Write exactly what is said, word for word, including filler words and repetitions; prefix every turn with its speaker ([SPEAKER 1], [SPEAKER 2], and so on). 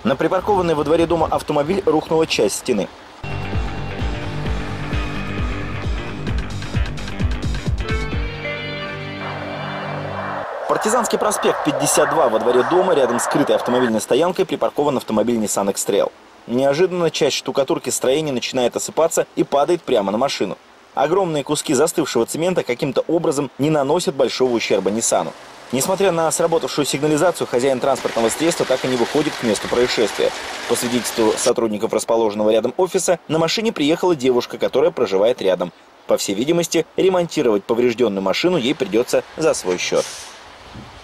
[SPEAKER 1] На припаркованный во дворе дома автомобиль рухнула часть стены. Партизанский проспект, пятьдесят два, во дворе дома, рядом с скрытой автомобильной стоянкой, припаркован автомобиль Nissan X-Trail. Неожиданно часть штукатурки строения начинает осыпаться и падает прямо на машину. Огромные куски застывшего цемента каким-то образом не наносят большого ущерба Ниссану. Несмотря на сработавшую сигнализацию, хозяин транспортного средства так и не выходит к месту происшествия. По свидетельству сотрудников расположенного рядом офиса, на машине приехала девушка, которая проживает рядом. По всей видимости, ремонтировать поврежденную машину ей придется за свой счет.